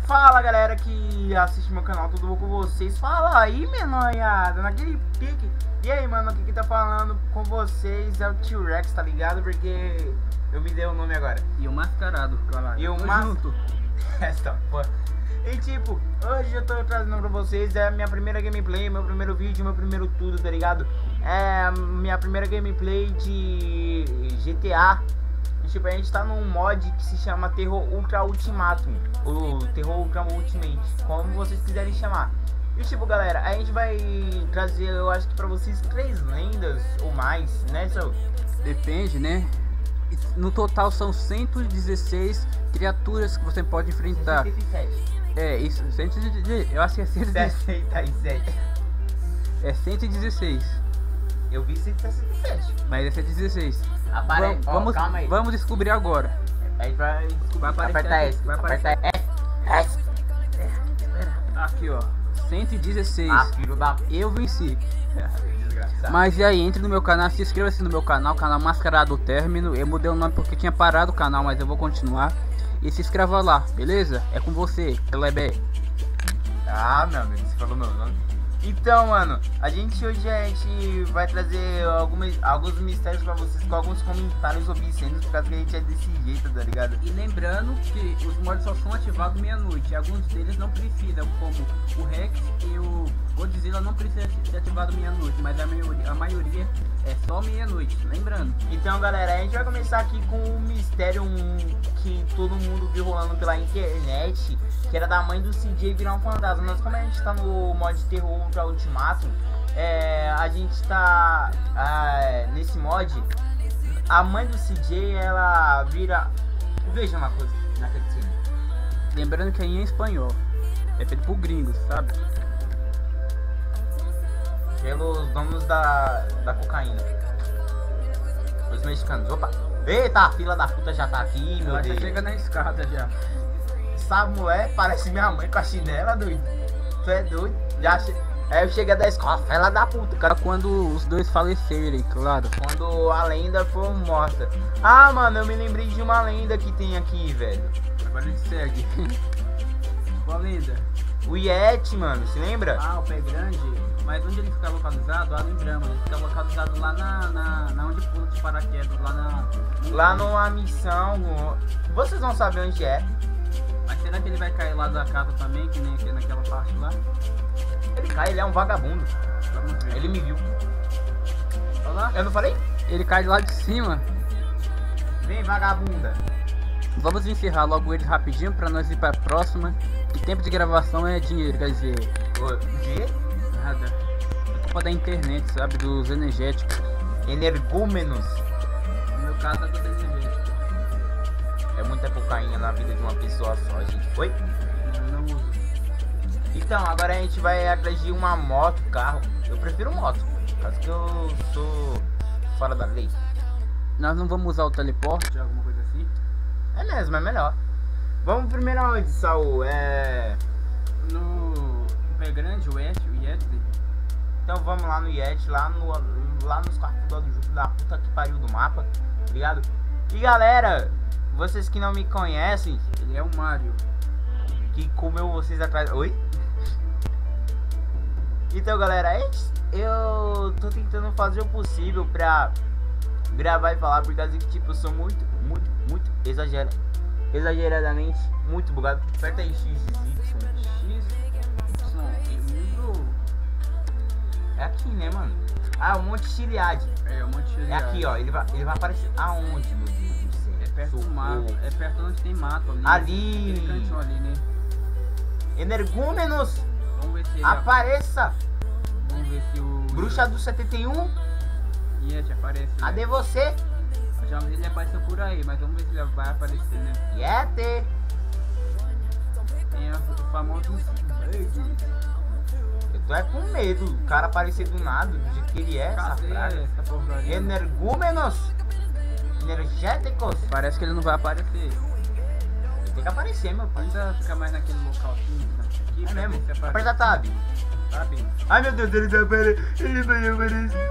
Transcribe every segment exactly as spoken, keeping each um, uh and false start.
Fala galera que assiste meu canal, tudo bom com vocês? Fala aí, menonhada, naquele pique. E aí, mano, aqui que tá falando com vocês é o T-Rex, tá ligado? Porque eu me dei o nome agora. E o Mascarado, claro. E o mas... junto. Essa porra. E tipo, hoje eu tô trazendo pra vocês é a minha primeira gameplay, meu primeiro vídeo, meu primeiro tudo, tá ligado? É a minha primeira gameplay de G T A. E, tipo, a gente tá num mod que se chama Terror Ultra Ultimatum, ou Terror Ultra Ultimate, como vocês quiserem chamar. E tipo, galera, a gente vai trazer, eu acho que pra vocês, três lendas ou mais, né, seu? Depende, né? No total são cento e dezesseis criaturas que você pode enfrentar. sessenta e sete. É, isso, cento e dezesseis, eu acho que é cento e dezesseis. sessenta e sete. É cento e dezesseis. Eu vi cento e sessenta e sete. Mas é cento e dezesseis. Apare... Vamos, oh, vamos, calma aí. vamos descobrir agora. A gente vai descobrir. Vai aparecer Apertar aqui, S. vai Apertar S. S. Aqui, ó. cento e dezesseis. Ah, filho da... Eu venci. Desgraçado. Mas e aí, entre no meu canal, se inscreva-se no meu canal, canal Mascarado Término. Eu mudei o nome porque tinha parado o canal, mas eu vou continuar. E se inscreva lá, beleza? É com você, Pelebé. Ah, meu amigo, você falou meu nome. Então, mano, a gente hoje a gente vai trazer algumas, alguns mistérios pra vocês com alguns comentários obscenos, por causa que a gente é desse jeito, tá ligado? E lembrando que os mods só são ativados meia-noite. Alguns deles não precisam, como o Rex e o Godzilla não precisa ser ativado meia-noite, mas a maioria, a maioria é só meia-noite, lembrando. Então, galera, a gente vai começar aqui com um mistério um, que todo mundo viu rolando pela internet, que era da mãe do C J virar um fantasma. Mas como a gente tá no mod Terror Ultra Ultimatum, é, a gente tá é, nesse mod, a mãe do C J, ela vira... Veja uma coisa na cutscene. Lembrando que é em espanhol, é feito por gringos, sabe? Pelos donos da, da cocaína, os mexicanos. Opa! Eita, a fila da puta já tá aqui, meu Ela Deus. já chega na escada já. Essa mulher parece minha mãe com a chinela, doido. Tu é doido? Já che... Aí eu cheguei da escola, fila da puta, cara. Quando os dois falecerem, claro. Quando a lenda for morta. Ah, mano, eu me lembrei de uma lenda que tem aqui, velho. Agora a gente segue. Qual lenda? O Yeti, mano, se lembra? Ah, o pé grande. Mas onde ele fica localizado? Ah, lembramos. Ele fica localizado lá na, na, na onde pula de paraquedas, lá na... Lá numa missão. Vocês vão saber onde é. Mas será que ele vai cair lá da casa também, que nem aqui naquela parte lá? Ele cai, ele é um vagabundo. Vamos ver. Ele me viu. Olha lá. Eu não falei? Ele cai de lá de cima. Vem, vagabunda. Vamos encerrar logo ele rapidinho pra nós ir pra próxima. E tempo de gravação é dinheiro, quer dizer... O dinheiro? Nada. É culpa da internet, sabe? Dos energéticos. Energúmenos. No meu caso é do energético. É muita cocaína na vida de uma pessoa só, gente. Oi? Eu não uso. Então, agora a gente vai atrás de uma moto, carro. Eu prefiro moto, caso que eu sou fora da lei. Nós não vamos usar o teleporte, alguma coisa assim? É mesmo, é melhor. Vamos primeiro aonde, Saul? É... No Pé Grande, o Yeti, o Yeti. Então vamos lá no Yeti, lá, no, lá nos quartos do da puta que pariu do mapa, tá ligado? E galera, vocês que não me conhecem, ele é o Mario. Que comeu vocês atrás... Oi? Então galera, eu tô tentando fazer o possível pra gravar e falar, por causa que tipo, eu sou muito, muito, muito exagera, exageradamente muito bugado. Aperta aí X, Y. X, Y, é aqui, né, mano? Ah, o Monte Chiliade. é o Monte Chiliade. É aqui, ó, ele vai, ele vai aparecer aonde, meu Deus do céu? É perto do mato, é perto onde tem mato ali. Ali. Aquele cantinho ali, né? Energúmenos, Vamos ver se ele apareça! Vamos ver se o Bruxa do setenta e um, Yeti aparece. Né? cadê você? Já ele apareceu por aí, mas vamos ver se ele vai aparecer, né? Yeti! Tem o famoso bug. Eu tô é com medo do cara aparecer do nada, do jeito que ele é, essa Cadê praga. essa porcaria? Energúmenos, energéticos. Parece que ele não vai aparecer. Ele tem que aparecer, meu pai. Ainda fica mais naquele local assim, aqui, É pra mesmo? ver se aparece. Aperta tab. Sabe? Ai meu Deus, ele vai aparecer. Ele vai aparecer.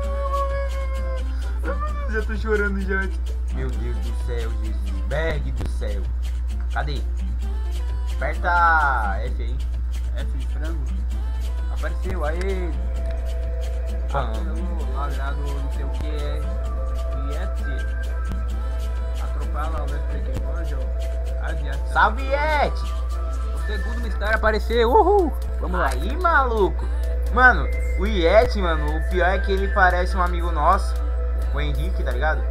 Já tô chorando já. Meu Deus do céu, Jesus. Berg do céu. Cadê? Aperta F aí. F de frango. Apareceu, aí. Apelo, lagrado, não sei o que é. Yeti. Atropela o Electric Virgil. Adiante. Salve, Yeti! O segundo mistério apareceu. Uhul! Vamos lá. Aí, maluco. Mano, o Yeti, mano, o pior é que ele parece um amigo nosso. O Henrique, tá ligado?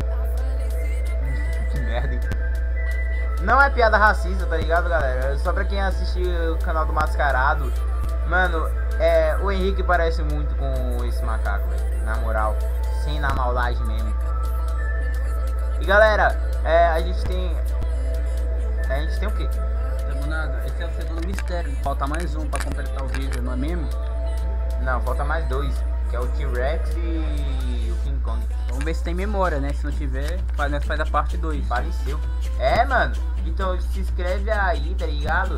Que merda, hein? Não é piada racista, tá ligado, galera? Só pra quem assistiu o canal do Mascarado. Mano, é, o Henrique parece muito com esse macaco, velho. Na moral, sem na maldade mesmo. E galera, é, a gente tem... A gente tem o quê? Temos nada. Esse é o segundo mistério. Falta mais um pra completar o vídeo, não é mesmo? Não, falta mais dois. Que é o T-Rex e o King Kong. Vamos ver se tem memória, né? Se não tiver, nós faz a parte dois. Faleceu. É, mano. Então se inscreve aí, tá ligado?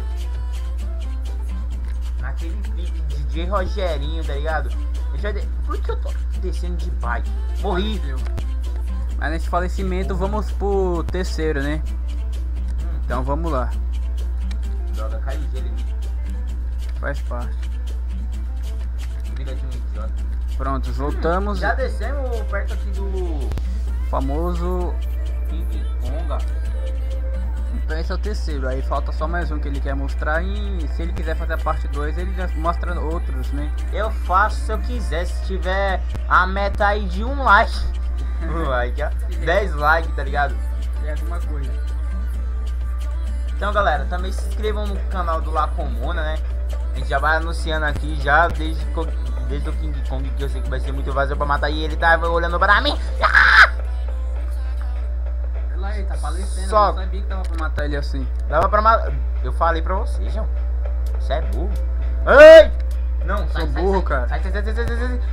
Naquele pique de D J Rogerinho, tá ligado? Eu já de... Por que eu tô descendo de bike? Morri. Faleceu. Mas nesse falecimento vamos pro terceiro, né? Hum. Então vamos lá. Droga, caiu gelo em mim. Faz parte. Vida de um idiota. Pronto, voltamos. Hum, já descemos perto aqui do famoso King Konga. Então esse é o terceiro, aí falta só mais um que ele quer mostrar e se ele quiser fazer a parte dois ele já mostra outros, né? Eu faço se eu quiser, se tiver a meta aí de um like. Um like, ó. dez likes, tá ligado? É alguma coisa. Então galera, também se inscrevam no canal do La Comuna, né? A gente já vai anunciando aqui já desde, desde o King Kong, que eu sei que vai ser muito vazio pra matar, e ele tava olhando pra mim. Ah! Ele tá falecendo, Só... eu não sabia que tava pra matar ele assim. Dava pra matar. Eu falei pra você, João. Você é burro. Ei! Não, sou burro, cara. Sai, sai, sai, sai, sai, sai, sai.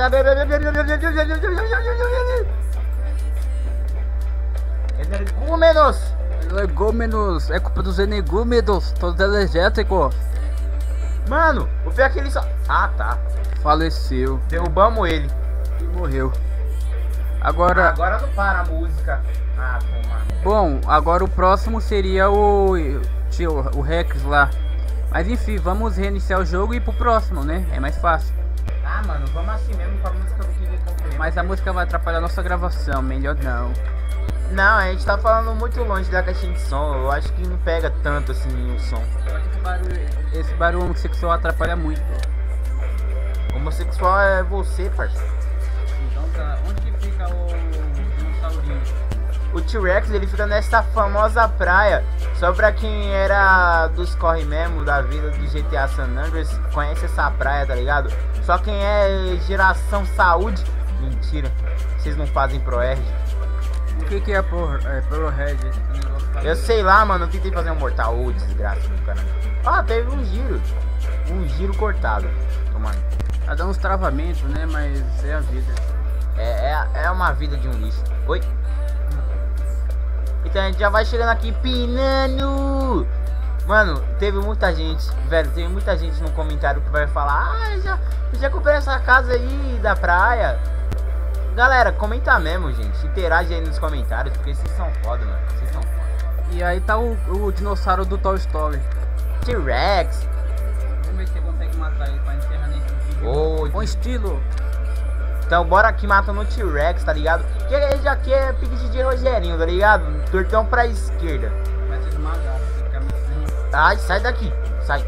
Energúmenos! Energúmenos! É culpa dos energúmenos, todos energéticos. Mano, o pior é que ele só... Ah, tá. Faleceu. Derrubamos ele. E morreu. Agora... Agora não para a música. Ah, toma. Bom, agora o próximo seria o... Tio, o Rex lá. Mas enfim, vamos reiniciar o jogo e ir pro próximo, né? É mais fácil. Ah, mano, vamos assim mesmo com a música do King Kong. Mas a música vai atrapalhar a nossa gravação, melhor não. Não, a gente tá falando muito longe da caixinha de som. Eu acho que não pega tanto assim o som. Esse barulho, esse barulho homossexual atrapalha muito. Homossexual é você, parceiro. Então tá, onde que fica o dinossaurinho? O T-Rex, ele fica nessa famosa praia. Só pra quem era dos corre mesmo da vida do G T A San Andreas conhece essa praia, tá ligado? Só quem é geração saúde, mentira, vocês não fazem ProRed. O que que é Pro, é, ProRed? Eu sei lá, mano, eu tentei fazer um mortal, ô, desgraça do caramba. Ah, teve um giro, um giro cortado, tomando. Tá dando uns travamentos, né, mas é a vida. É, é, é uma vida de um lixo. Oi? Então a gente já vai chegando aqui pinando. Mano, teve muita gente, velho, teve muita gente no comentário que vai falar: ah, já, já comprei essa casa aí da praia. Galera, comenta mesmo, gente. Interage aí nos comentários, porque vocês são foda, mano. Vocês são foda. E aí tá o, o dinossauro do Toy Story. T-Rex. Vamos ver se você consegue matar ele pra encerrar nesse vídeo. Oh, com estilo. Então bora aqui matando o T-Rex, tá ligado? Que ele já aqui é pique de D J Rogerinho, tá ligado? Tortão pra esquerda. Vai ser esmagado, você fica assim. Ai, sai daqui. Sai.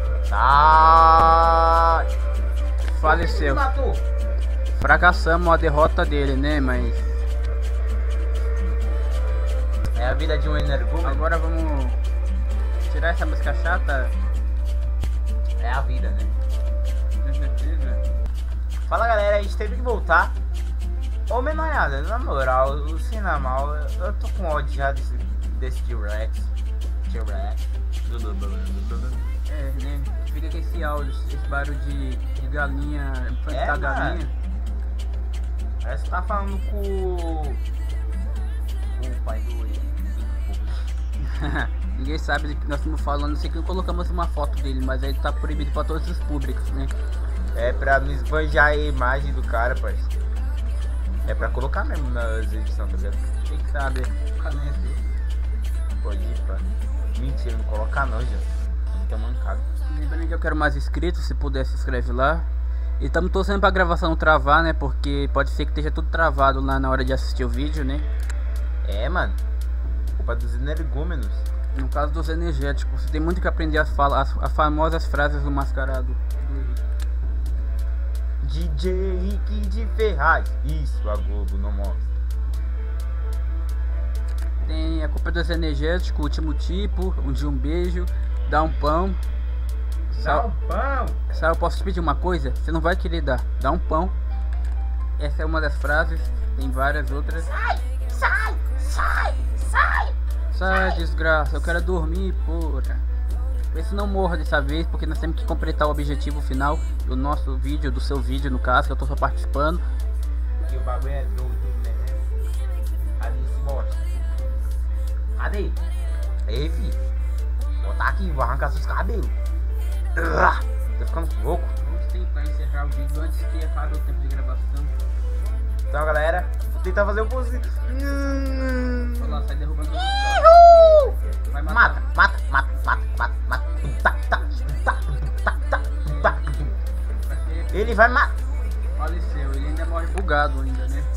Sai. Faleceu. Matou. Fracassamos a derrota dele, né? Mas... é a vida de um energúmeno. Agora vamos tirar essa música chata. É a vida, né? Com certeza. Fala galera, a gente teve que voltar. Ô menonhada, na moral, o Cinemal, eu tô com ódio já desse, desse T-Rex. T-Rex. É, né? Fica com esse áudio, esse barulho de, de galinha, É, da galinha. Parece que tá falando com o pai do... Ninguém sabe do que nós estamos falando, não sei que colocamos uma foto dele, mas aí tá proibido pra todos os públicos, né? É pra não esbanjar a imagem do cara, parceiro. É pra colocar mesmo nas edições, tá ligado? Quem sabe? Pode ir, pá. Mentira, não colocar não, já. muita mancada. Lembrando que eu quero mais inscritos, se puder se inscreve lá. E estamos torcendo pra gravação não travar, né? Porque pode ser que esteja tudo travado lá na hora de assistir o vídeo, né? É, mano. Culpa dos energúmenos. No caso dos energéticos, você tem muito que aprender as, fala, as, as famosas frases do mascarado do Henrique. D J Henrique de Ferraz. Isso, a Globo não mostra. Tem a culpa dos energéticos, último tipo, um dia um beijo, dá um pão. Dá um pão. Sal, eu posso te pedir uma coisa? Você não vai querer dar, dá um pão. Essa é uma das frases, tem várias outras. Sai, sai, sai, sai. Sai, desgraça, eu quero dormir, porra. Vê se não morra dessa vez, porque nós temos que completar o objetivo final do nosso vídeo, do seu vídeo no caso, que eu tô só participando. Que o bagulho é doido, né? Cadê esse bosta? Cadê? Ei, filho. Botar aqui, vou arrancar seus cabelos. Tô ficando louco. Vamos tentar encerrar o vídeo antes que acabe o tempo de gravação. Então, galera, vou tentar fazer o possível. Olha lá, sai derrubando todo mundo. Vai matar. Mata, mata, mata, mata, mata, mata. Tá, tá, tá, tá, tá, tá. Ele vai matar. Faleceu, ele ainda morre bugado ainda, né?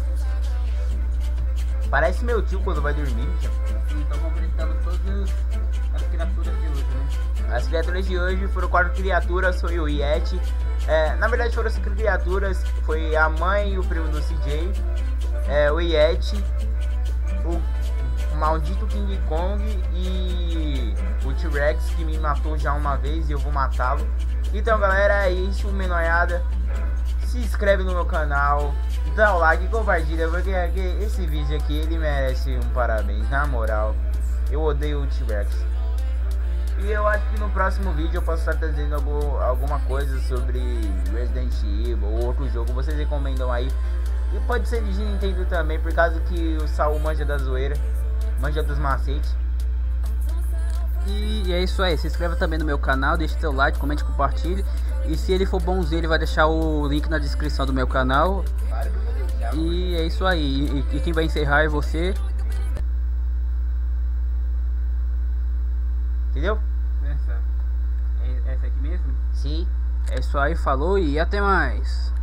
Parece meu tio quando vai dormir, bicho. Então completando todas as criaturas de hoje, né? As criaturas de hoje foram quatro criaturas, foi o Yeti. É, na verdade foram cinco criaturas, foi a mãe e o primo do C J, é, o Yeti, o maldito King Kong e o T-Rex que me matou já uma vez e eu vou matá-lo. Então galera, é isso, menoiada. Se inscreve no meu canal, dá o like e compartilha, porque esse vídeo aqui ele merece um parabéns, na moral. Eu odeio o T-Rex. E eu acho que no próximo vídeo eu posso estar trazendo algum, alguma coisa sobre Resident Evil ou outro jogo, vocês recomendam aí. E pode ser de Nintendo também, por causa que o Saul manja da zoeira, manja dos macetes. E é isso aí, se inscreva também no meu canal, deixe seu like, comente, compartilhe. E se ele for bonzinho, ele vai deixar o link na descrição do meu canal. E é isso aí, e, e quem vai encerrar é você. Entendeu? Essa, é, essa aqui mesmo? Sim. É isso aí, falou e até mais.